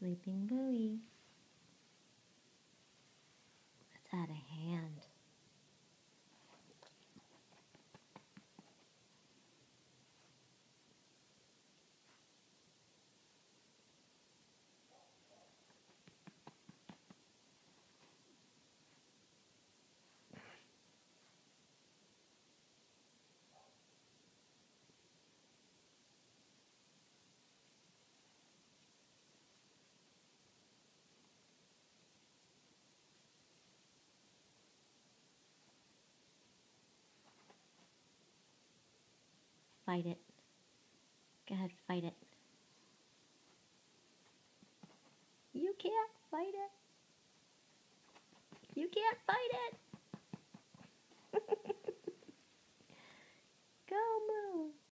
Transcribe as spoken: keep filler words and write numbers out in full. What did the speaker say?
Sleeping Bluey. Let's add a hand. Fight it. Go ahead, fight it. You can't fight it. You can't fight it. Go, Moo.